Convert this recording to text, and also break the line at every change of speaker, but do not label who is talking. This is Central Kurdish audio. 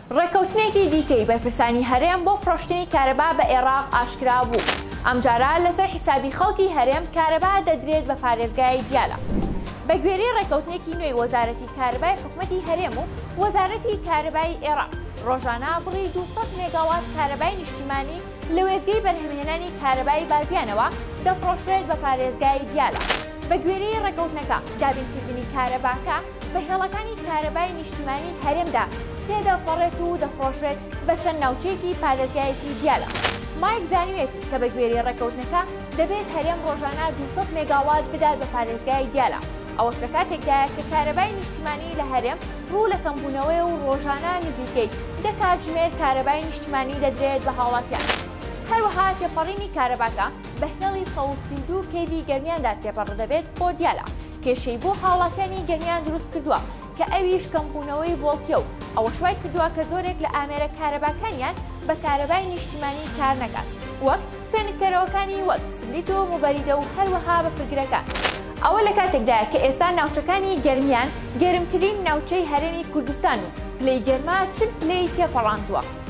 ڕێکەوتنێکی دیکەی بەرپرسانی هەرێم بۆ فرۆشتنی کارەبا بە عێراق ئاشکرا بوو. ئەمجارە لەسەر حیسابی خەڵکی هەرێم کارەبا دەدرێت بە پارێزگای دیالە. بەگوێرەی ڕێکەوتنێکی نوێی وەزارەتی کارەبای حکوومەتی هەرێم و وەزارەتی کارەبای عێراق ڕۆژانە بڕی 200 مێگاوات کارەبای نیشتیمانی لە وێزگەی بەرهەمهێنانی کارەبای بازیانەوە دەفرۆشرێت بە پارێزگای دیالە. بەگوێرەی ڕێکەوتنەکە دابینکردنی کارەباکە بە هێڵەکانی کارەبای نیشتیمانی هەرێمدا تێدەپەڕێت و دەفرۆشرێت بە چەند ناوچەیەکی پارێزگایەکی دیالە. مایک زانیوێتی کە بەگوێرەی ڕێکەوتنەکە دەبێت هەرێم ڕۆژانە 200 مێگاوات بدات بە پارێزگای دیالە. ئەوەش لە کاتێکدایە کە کارەبای نیشتیمانی لە هەرێم ڕوو لە کەمبوونەوەی و ڕۆژانە نزیکەی دەکات ژمێر کارەبای نیشتیمانی دەدرێت بە هاوڵاتیان. هەروەها تێپەڕینی کارەباکە بە هێڵی 132 کێوی گەرمیاندا تێپەڕ دەبێت بۆ دیالە. کێشەی بۆ هاوڵاتیانی گەرمیان دروست کردووە کە ئەویش کەمبوونەوەی ڤۆڵتیە و ئەوە شوای کردووە کە زۆرێک لە ئامێرە کارەباکانیان بە کارەبای نیشتیمانی کار نەکات، وەک فێنکەرەوەکانی وەک سلیت و موبەریدە و هەروەها بەفرگرەکان. ئەوە لە کاتێکدایە کە ئێستا ناوچەکانی گەرمیان گەرمترین ناوچەی هەرێمی کوردستان و پلەی گەرما 40 پلەی تێپەڕاندووە.